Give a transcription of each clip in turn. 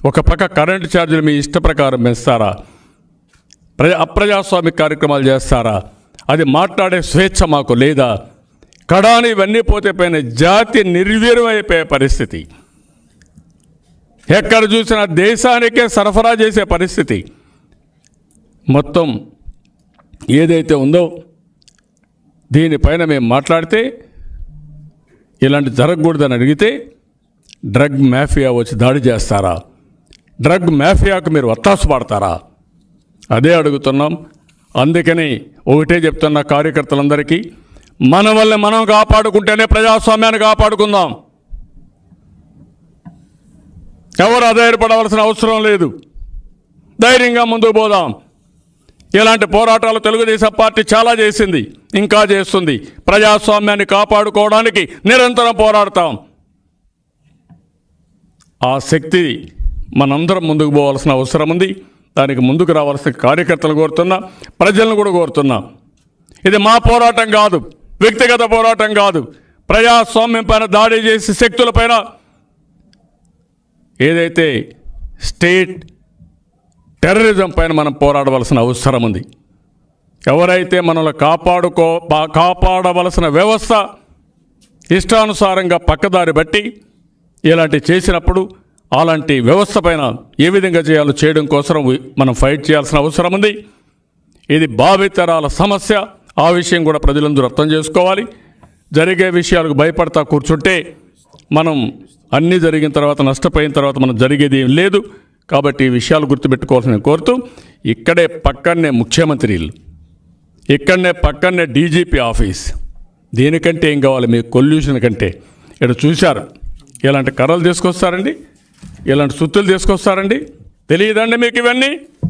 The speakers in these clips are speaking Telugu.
ఒక పక్క కరెంటు ఛార్జీలు మీ ఇష్ట ప్రకారం పెంచుతారా? అప్రజాస్వామిక కార్యక్రమాలు చేస్తారా? అది మాట్లాడే స్వేచ్ఛ మాకు లేదా? కడాని ఇవన్నీ పోతే పైన జాతి నిర్వీర్యమైపోయే పరిస్థితి, ఎక్కడ చూసినా దేశానికే సరఫరా చేసే పరిస్థితి. మొత్తం ఏదైతే ఉందో దీనిపైన మేము మాట్లాడితే ఇలాంటి జరగకూడదని అడిగితే డ్రగ్ మాఫియా వచ్చి దాడి చేస్తారా? డ్రగ్ మాఫియాకు మీరు వత్తాసు పడతారా? అదే అడుగుతున్నాం. అందుకని ఒకటే చెప్తున్న కార్యకర్తలందరికీ, మన వల్ల మనం కాపాడుకుంటేనే ప్రజాస్వామ్యాన్ని కాపాడుకుందాం. ఎవరు అధైర్యపడవలసిన అవసరం లేదు. ధైర్యంగా ముందుకు పోదాం. ఇలాంటి పోరాటాలు తెలుగుదేశం పార్టీ చాలా చేసింది, ఇంకా చేస్తుంది. ప్రజాస్వామ్యాన్ని కాపాడుకోవడానికి నిరంతరం పోరాడతాం. ఆ శక్తి మనందరం ముందుకు పోవాల్సిన అవసరం ఉంది. దానికి ముందుకు రావాల్సిన కార్యకర్తలు కోరుతున్నా, ప్రజలను కూడా కోరుతున్నా. ఇది మా పోరాటం కాదు, వ్యక్తిగత పోరాటం కాదు. ప్రజాస్వామ్యం పైన దాడి చేసే శక్తులపైన, ఏదైతే స్టేట్ టెర్రరిజం పైన మనం పోరాడవలసిన అవసరం ఉంది. ఎవరైతే మనల్ని కాపాడవలసిన వ్యవస్థ ఇష్టానుసారంగా పక్కదారి బట్టి ఇలాంటివి చేసినప్పుడు అలాంటి వ్యవస్థ పైన ఏ విధంగా చేయాలో చేయడం కోసం మనం ఫైట్ చేయాల్సిన అవసరం ఉంది. ఇది భావితరాల సమస్య. ఆ విషయం కూడా ప్రజలందరూ అర్థం చేసుకోవాలి. జరిగే విషయాలకు భయపడతా కూర్చుంటే మనం అన్నీ జరిగిన తర్వాత, నష్టపోయిన తర్వాత మనం జరిగేది ఏం లేదు. కాబట్టి ఈ విషయాలు గుర్తుపెట్టుకోవాల్సిన కోరుతూ, ఇక్కడే పక్కనే ముఖ్యమంత్రి ఇల్లు, ఇక్కడనే పక్కనే డీజీపీ ఆఫీస్. దీనికంటే ఏం కావాలి మీకు? కొల్యూషన్ కంటే. ఇక్కడ చూశారు, ఇలాంటి కర్రలు తీసుకొస్తారండి, ఇలాంటి సుత్తులు తీసుకొస్తారండి. తెలియదండి మీకు ఇవన్నీ?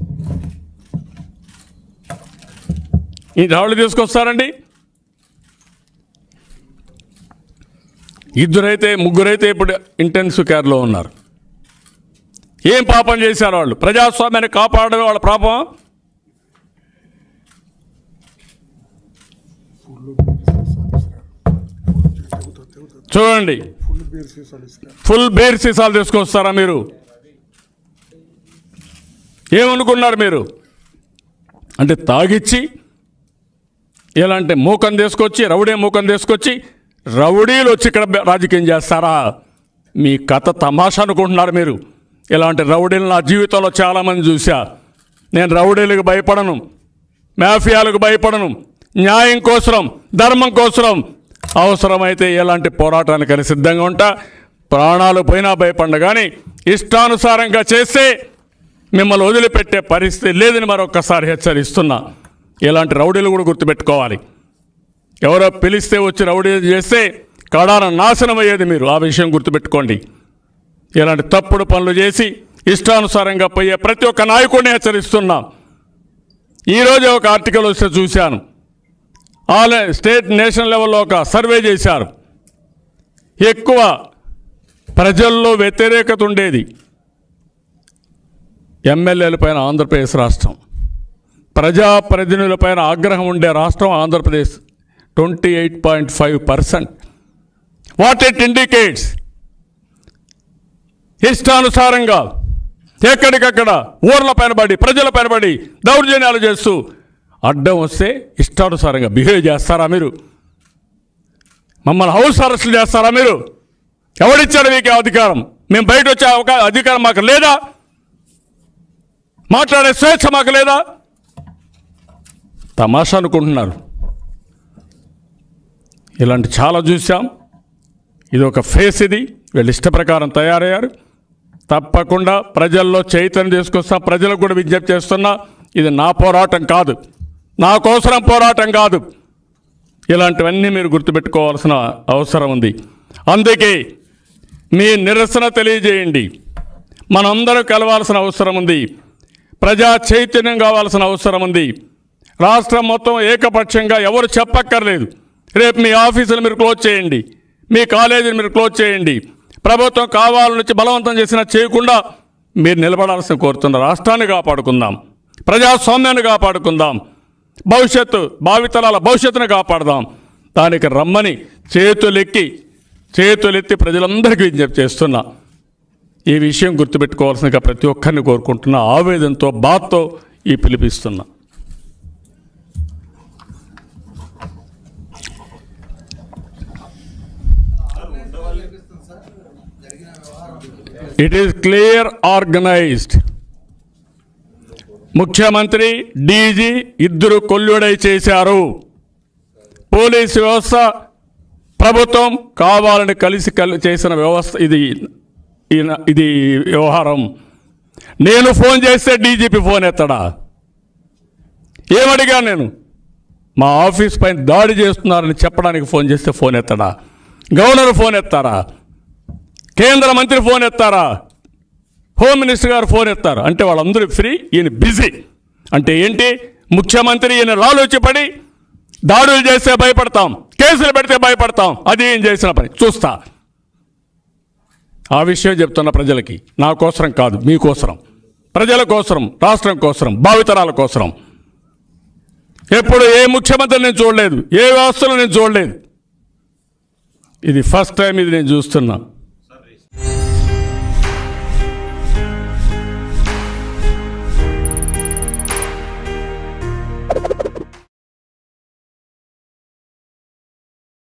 ఈ రాళ్ళు తీసుకొస్తారండి. ముగ్గురైతే ఇప్పుడు ఇంటెన్సివ్ కేర్లో ఉన్నారు. ఏం పాపం చేశారు వాళ్ళు? ప్రజాస్వామ్యాన్ని కాపాడమే వాళ్ళ పాపం. చూడండి, ఫుల్ బీర్ సీసాలు తీసుకొస్తారా మీరు? ఏమనుకున్నారు మీరు? అంటే తాగిచ్చి ఇలాంటి మూకం తీసుకొచ్చి, రౌడీ మూకం తీసుకొచ్చి, రౌడీలు వచ్చి ఇక్కడ రాజకీయం చేస్తారా? మీ కథ తమాషా అనుకుంటున్నారు మీరు. ఇలాంటి రౌడీలు నా జీవితంలో చాలామంది చూశా. నేను రౌడీలకు భయపడను, మాఫియాలకు భయపడను. న్యాయం కోసం, ధర్మం కోసం అవసరమైతే ఎలాంటి పోరాటానికని సిద్ధంగా ఉంటా. ప్రాణాలు పోయినా భయపడ, కానీ ఇష్టానుసారంగా చేస్తే మిమ్మల్ని వదిలిపెట్టే పరిస్థితి లేదని మరొక్కసారి హెచ్చరిస్తున్నా. ఇలాంటి రౌడీలు కూడా గుర్తుపెట్టుకోవాలి. ఎవరో పిలిస్తే వచ్చి రౌడీ చేస్తే కడాన నాశనం అయ్యేది మీరు. ఆ విషయం గుర్తుపెట్టుకోండి. ఇలాంటి తప్పుడు పనులు చేసి ఇష్టానుసారంగా పోయే ప్రతి ఒక్క నాయకుడిని హెచ్చరిస్తున్నా. ఈరోజు ఒక ఆర్టికల్ వస్తే చూశాను. స్టేట్ నేషనల్ లెవెల్లో ఒక సర్వే చేశారు. ఎక్కువ ప్రజల్లో వ్యతిరేకత ఉండేది ఎమ్మెల్యేలపైన ఆంధ్రప్రదేశ్ రాష్ట్రం. ప్రజాప్రతినిధులపైన ఆగ్రహం ఉండే రాష్ట్రం ఆంధ్రప్రదేశ్. 28.5%. What it indicates? ఇష్టానుసారంగా ఎక్కడికక్కడ ఊర్ల పైన పడి, ప్రజల పైన పడి దౌర్జన్యాలు చేస్తూ అడ్డం వస్తే ఇష్టానుసారంగా బిహేవ్ చేస్తారా మీరు? మమ్మల్ని హౌస్ అరెస్టులు చేస్తారా మీరు? ఎవరిచ్చారు మీకు అధికారం? మేము బయట వచ్చే అధికారం మాకు లేదా? మాట్లాడే స్వేచ్ఛ మాకు లేదా? తమాషా అనుకుంటున్నారు. ఇలాంటి చాలా చూసాం. ఇది ఒక ఫేస్. ఇది వీళ్ళు ఇష్ట ప్రకారం తయారయ్యారు. తప్పకుండా ప్రజల్లో చైతన్యం తీసుకొస్తా. ప్రజలకు కూడా విజ్ఞప్తి చేస్తున్నా, ఇది నా పోరాటం కాదు, నా కోసం పోరాటం కాదు. ఇలాంటివన్నీ మీరు గుర్తుపెట్టుకోవాల్సిన అవసరం ఉంది. అందుకే మీ నిరసన తెలియజేయండి. మనందరం కలవాల్సిన అవసరం ఉంది. ప్రజా చైతన్యం కావాల్సిన అవసరం ఉంది. రాష్ట్రం మొత్తం ఏకపక్షంగా ఎవరు చెప్పక్కర్లేదు. రేపు మీ ఆఫీసులు మీరు క్లోజ్ చేయండి, మీ కాలేజీలు మీరు క్లోజ్ చేయండి. ప్రభుత్వం కావాలని బలవంతం చేసినా చేయకుండా మీరు నిలబడాల్సిన కోరుతున్న రాష్ట్రాన్ని కాపాడుకుందాం, ప్రజాస్వామ్యాన్ని కాపాడుకుందాం, భావితరాల భవిష్యత్తును కాపాడదాం. దానికి రమ్మని చేతులెత్తి ప్రజలందరికీ విజ్ఞప్తి చేస్తున్నా. ఈ విషయం గుర్తుపెట్టుకోవాల్సిందిగా ప్రతి ఒక్కరిని కోరుకుంటున్నా, ఆవేదనతో బాధతో ఈ పిలిపిస్తున్నా. It is clear organised. ముఖ్యమంత్రి, డీజీ ఇద్దరు కొల్లుడై చేశారు. పోలీసు వ్యవస్థ, ప్రభుత్వం కావాలని కలిసి చేసిన వ్యవస్థ ఇది వ్యవహారం. నేను ఫోన్ చేస్తే డీజీపీ ఫోన్ ఎత్తడా? ఏమడిగా నేను? మా ఆఫీస్ పైన దాడి చేస్తున్నారని చెప్పడానికి ఫోన్ చేస్తే ఫోన్ ఎత్తడా? గవర్నర్ ఫోన్ ఎత్తారా? కేంద్ర మంత్రి ఫోన్ ఎత్తారా? హోమ్ మినిస్టర్ గారు ఫోన్ ఎత్తారు. అంటే వాళ్ళందరూ ఫ్రీ, ఈయన బిజీ. అంటే ఏంటి? ముఖ్యమంత్రి ఈయన లాలోచిపడి దాడులు చేస్తే భయపడతాం, కేసులు పెడితే భయపడతాం. అది ఏం చేసిన పని చూస్తా. ఆ విషయం చెప్తున్న ప్రజలకి, నా కోసరం కాదు, మీకోసరం, ప్రజల కోసరం, రాష్ట్రం కోసరం, భావితరాల కోసరం. ఎప్పుడు ఏ ముఖ్యమంత్రి నేను చూడలేదు, ఏ వ్యవస్థలో నేను చూడలేదు. ఇది ఫస్ట్ టైం ఇది నేను చూస్తున్నా.